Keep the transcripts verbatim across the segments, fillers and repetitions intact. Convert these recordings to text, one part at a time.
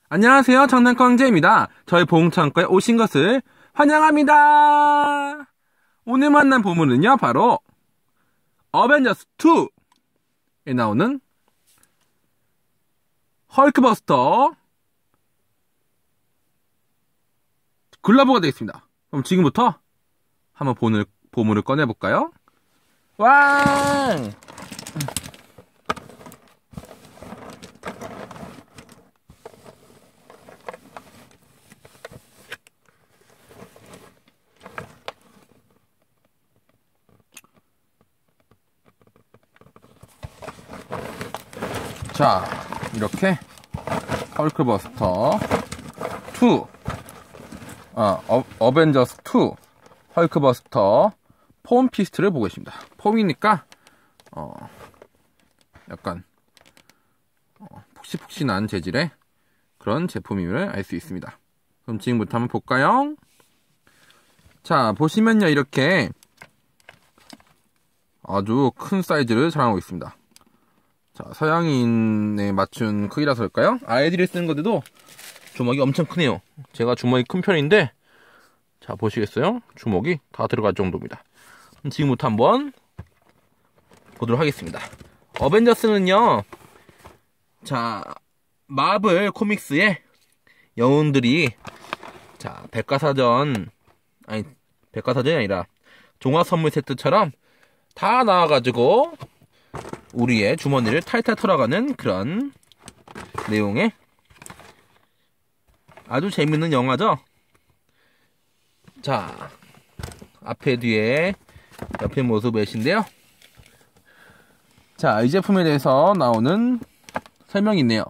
안녕하세요. 장난감 황제입니다. 저희 보홍창고에 오신 것을 환영합니다. 오늘 만난 보물은요, 바로 어벤져스 투에 나오는 헐크버스터 글러브가 되겠습니다. 그럼 지금부터 한번 보물, 보물을 꺼내볼까요? 왕! 자, 이렇게 헐크버스터 투, 아, 어, 어벤져스 투 헐크버스터 폼 피스트를 보고 있습니다. 폼이니까 어, 약간 어, 푹신푹신한 재질의 그런 제품임을 알 수 있습니다. 그럼 지금부터 한번 볼까요? 자, 보시면요, 이렇게 아주 큰 사이즈를 자랑하고 있습니다. 자, 서양인에 맞춘 크기라서 그럴까요? 아이들이 쓰는 건데도 주먹이 엄청 크네요. 제가 주먹이 큰 편인데, 자, 보시겠어요? 주먹이 다 들어갈 정도입니다. 지금부터 한번 보도록 하겠습니다. 어벤져스는요, 자, 마블 코믹스의 영웅들이, 자, 백과사전, 아니, 백과사전이 아니라 종합 선물 세트처럼 다 나와가지고, 우리의 주머니를 탈탈 털어가는 그런 내용의 아주 재밌는 영화죠. 자, 앞에 뒤에 옆에 모습 배신데요. 자, 이 제품에 대해서 나오는 설명이 있네요.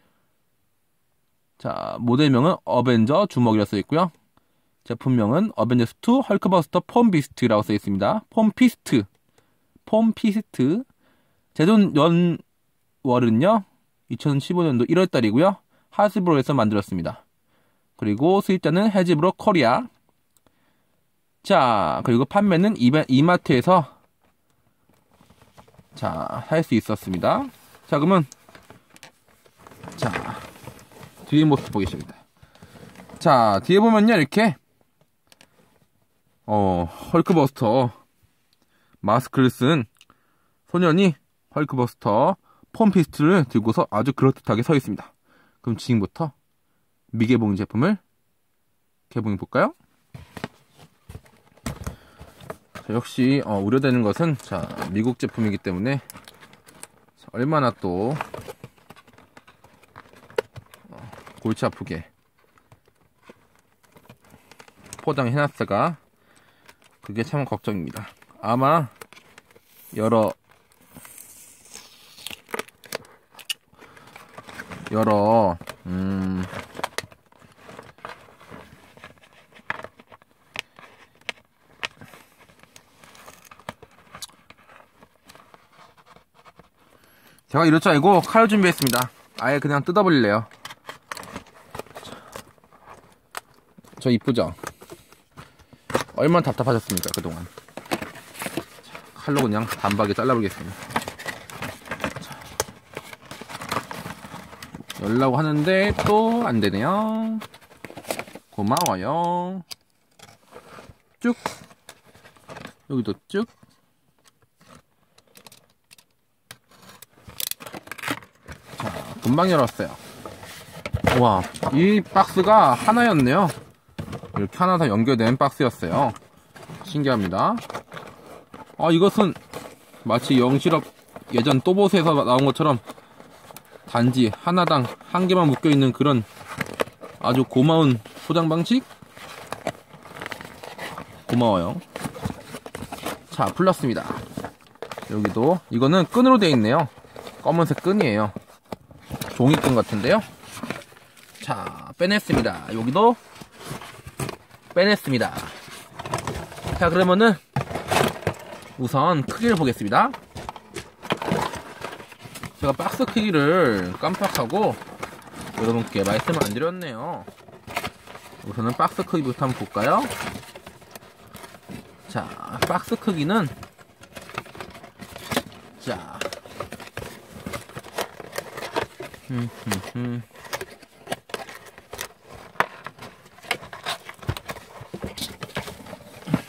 자, 모델명은 어벤져 주먹이라고 써 있고요. 제품명은 어벤져스 투 헐크버스터 폼 비스트라고 써 있습니다. 폼 피스트, 폼 피스트. 제작 연월은요, 이천십오 년도 일월 달이고요. 하스브로에서 만들었습니다. 그리고 수입자는 해즈브로 코리아. 자, 그리고 판매는 이베, 이마트에서 자, 살 수 있었습니다. 자, 그러면 자, 뒤에 모습 보겠습니다. 자, 뒤에 보면요, 이렇게 어, 헐크버스터 마스크를 쓴 소년이 헐크버스터 폼 피스트를 들고서 아주 그럴듯하게 서 있습니다. 그럼 지금부터 미개봉 제품을 개봉해 볼까요? 자, 역시 어, 우려되는 것은 자, 미국 제품이기 때문에 자, 얼마나 또 어, 골치 아프게 포장해놨을까, 그게 참 걱정입니다. 아마 여러 여러 음 제가 이럴 줄 알고 칼을 준비했습니다. 아예 그냥 뜯어버릴래요. 저 이쁘죠? 얼마나 답답하셨습니까 그동안. 칼로 그냥 단박에 잘라버리겠습니다. 열라고 하는데 또 안되네요. 고마워요. 쭉, 여기도 쭉. 자, 금방 열었어요. 와, 이 박스가 하나였네요. 이렇게 하나 다 연결된 박스였어요. 신기합니다. 아, 이것은 마치 영실업 예전 또봇에서 나온 것처럼 단지 하나당 한 개만 묶여있는 그런 아주 고마운 포장 방식? 고마워요. 자, 풀렸습니다. 여기도 이거는 끈으로 되어 있네요. 검은색 끈이에요. 종이끈 같은데요. 자, 빼냈습니다. 여기도 빼냈습니다. 자, 그러면은 우선 크기를 보겠습니다. 제가 박스 크기를 깜빡하고 여러분께 말씀을 안 드렸네요. 우선은 박스 크기부터 한번 볼까요? 자, 박스 크기는 자, 음, 음, 음.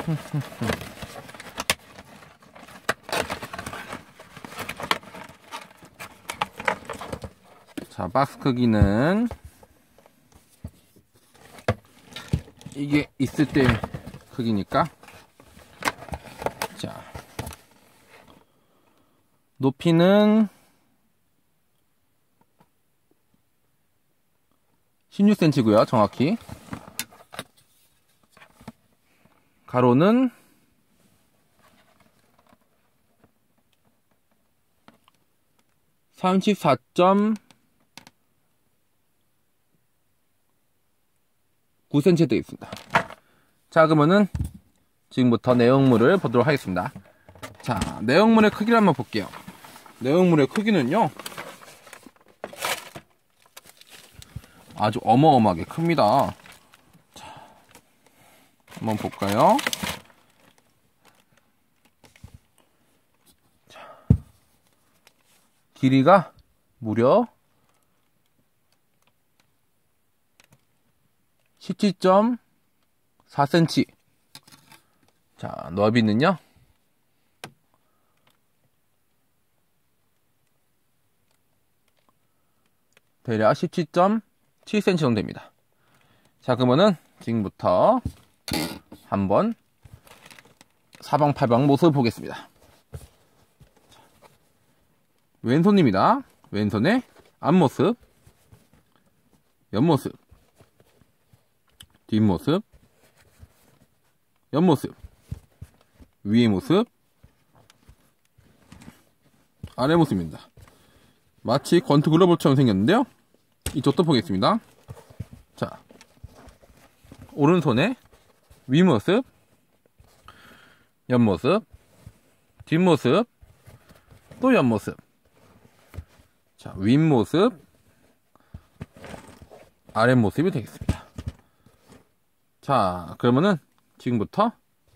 자, 박스 크기는 이게 있을 때 크기니까. 자, 높이는 십육 센티미터고요, 정확히. 가로는 삼십사 점 구 센티미터 되어 있습니다. 자, 그러면은 지금부터 내용물을 보도록 하겠습니다. 자, 내용물의 크기를 한번 볼게요. 내용물의 크기는요, 아주 어마어마하게 큽니다. 자, 한번 볼까요? 자, 길이가 무려 십칠 점 사 센티미터. 자, 너비는요, 대략 십칠 점 칠 센티미터 정도 됩니다. 자, 그러면은 지금부터 한번 사방팔방 모습을 보겠습니다. 왼손입니다. 왼손의 앞모습, 옆모습, 뒷모습, 옆모습, 위의 모습, 아래 모습입니다. 마치 권투 글러브처럼 생겼는데요. 이쪽도 보겠습니다. 자, 오른손의 윗모습, 옆모습, 뒷모습, 또 옆모습. 자, 윗모습, 아랫모습이 되겠습니다. 자, 그러면은 지금부터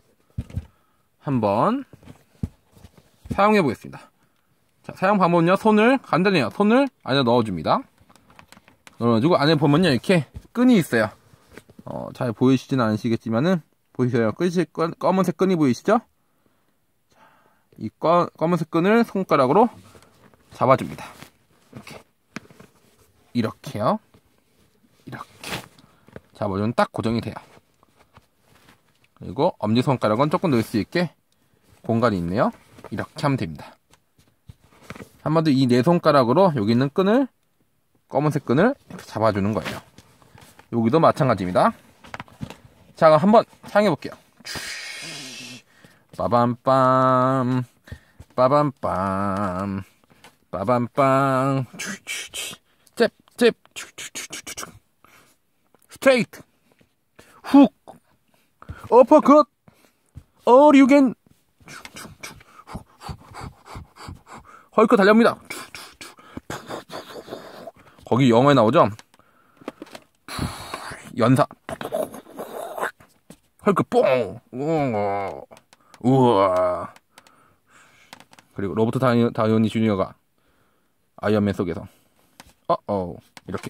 한번 사용해 보겠습니다. 자, 사용 방법은요, 손을 간단해요. 손을 안에 넣어줍니다. 넣어주고 안에 보면요, 이렇게 끈이 있어요. 어, 잘 보이시지는 않으시겠지만은 보이세요? 끈이, 검, 검은색 끈이 보이시죠? 이 검, 검은색 끈을 손가락으로 잡아줍니다. 이렇게 이렇게요. 이렇게 잡아주면 딱 고정이 돼요. 그리고 엄지손가락은 조금 넣을 수 있게 공간이 있네요. 이렇게 하면 됩니다. 한마디로 이 네 손가락으로 여기 있는 끈을, 검은색 끈을 이렇게 잡아주는 거예요. 여기도 마찬가지입니다. 자, 그럼 한번 사용해 볼게요. 빠밤빰, 빠밤빰, 빠밤빰, 잽, 잽, 스트레이트, 훅, 어퍼컷, 어류겐, 헐크 달려옵니다. 거기 영화에 나오죠? 연사, 헐크 뽕, 우와. 그리고 로버트 다니, 다우니 주니어가 아이언맨 속에서 어어 이렇게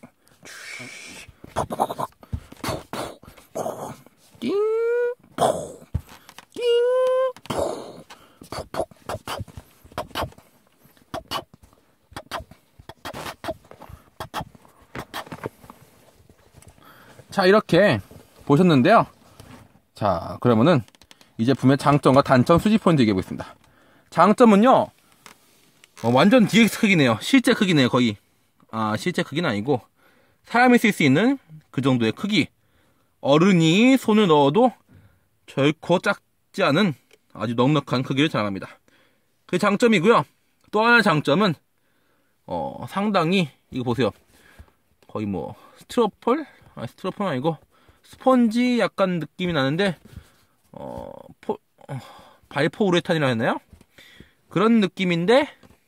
자, 이렇게 보셨는데요. 자, 그러면은 이 제품의 장점과 단점 수집 포인트 얘기해 보겠습니다. 장점은요, 어, 완전 디엑스 크기네요. 실제 크기네요, 거의. 아, 실제 크기는 아니고 사람이 쓸 수 있는 그 정도의 크기. 어른이 손을 넣어도 결코 작지 않은 아주 넉넉한 크기를 자랑합니다. 그 장점이고요. 또 하나의 장점은 어, 상당히 이거 보세요. 거의 뭐 스티로폴? 아니, 스티로폴은 아니고 스펀지 약간 느낌이 나는데 어, 포, 어, 발포 우레탄이라 했나요? 그런 느낌인데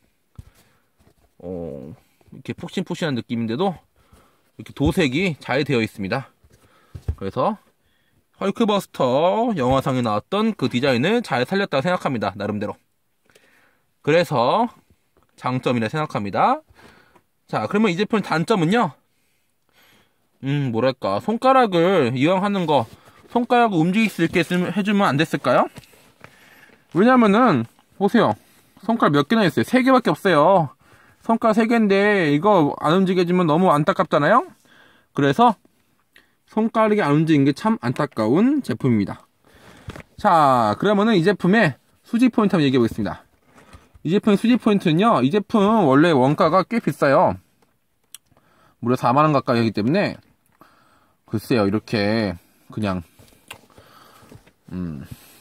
어, 이렇게 푹신푹신한 느낌인데도 이렇게 도색이 잘 되어 있습니다. 그래서 헐크버스터 영화상에 나왔던 그 디자인을 잘 살렸다고 생각합니다. 나름대로. 그래서 장점이라 생각합니다. 자, 그러면 이 제품의 단점은요, 음 뭐랄까, 손가락을 이왕 하는 거 손가락 움직일 수 있게 해주면 안 됐을까요? 왜냐면은 보세요, 손가락 몇 개나 있어요? 세 개밖에 없어요. 손가락 세 개인데 이거 안 움직여주면 너무 안타깝잖아요. 그래서 손가락이 안 움직이는 게 참 안타까운 제품입니다. 자, 그러면은 이 제품의 수집 포인트 한번 얘기해 보겠습니다. 이 제품의 수집 포인트는요, 이 제품 원래 원가가 꽤 비싸요. 무려 사만 원 가까이 하기 때문에 글쎄요, 이렇게 그냥 음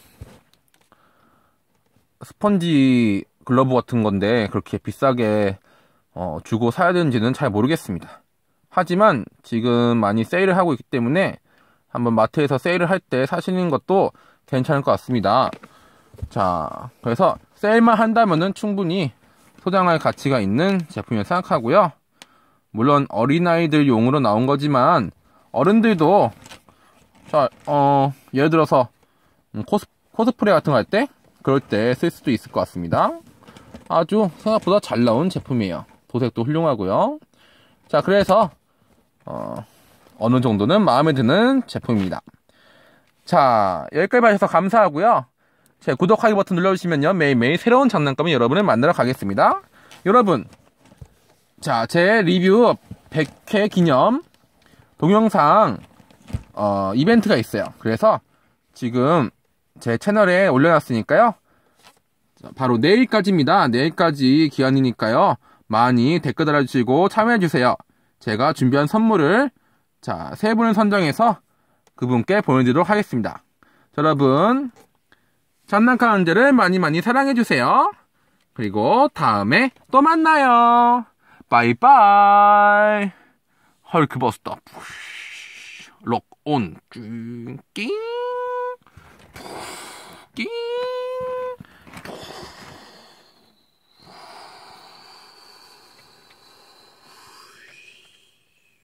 스펀지 글러브 같은 건데 그렇게 비싸게 어, 주고 사야 되는지는 잘 모르겠습니다. 하지만 지금 많이 세일을 하고 있기 때문에 한번 마트에서 세일을 할 때 사시는 것도 괜찮을 것 같습니다. 자, 그래서 세일만 한다면은 충분히 소장할 가치가 있는 제품이라고 생각하고요. 물론 어린아이들 용으로 나온 거지만 어른들도 자, 어, 예를 들어서 코스, 코스프레 같은 거 할 때 그럴 때 쓸 수도 있을 것 같습니다. 아주 생각보다 잘 나온 제품이에요. 도색도 훌륭하고요. 자, 그래서 어, 어느 정도는 마음에 드는 제품입니다. 자, 여기까지 봐주셔서 감사하고요. 제 구독하기 버튼 눌러주시면요, 매일매일 새로운 장난감이 여러분을 만나러 가겠습니다. 여러분, 자, 제 리뷰 백 회 기념 동영상 어, 이벤트가 있어요. 그래서 지금 제 채널에 올려놨으니까요, 바로 내일까지입니다. 내일까지 기한이니까요, 많이 댓글 달아주시고 참여해주세요. 제가 준비한 선물을 자, 세 분을 선정해서 그분께 보내드리도록 하겠습니다. 여러분, 장난감 한제를 많이 많이 사랑해주세요. 그리고 다음에 또 만나요. 바이바이. 헐크버스터 록온 띵